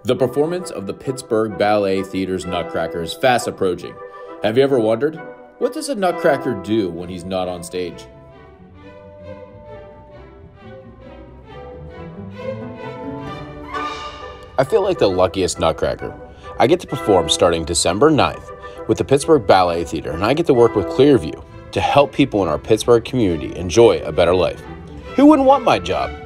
The performance of the Pittsburgh Ballet Theater's Nutcracker is fast approaching. Have you ever wondered, what does a Nutcracker do when he's not on stage? I feel like the luckiest Nutcracker. I get to perform starting December 9th with the Pittsburgh Ballet Theater, and I get to work with Clearview to help people in our Pittsburgh community enjoy a better life. Who wouldn't want my job?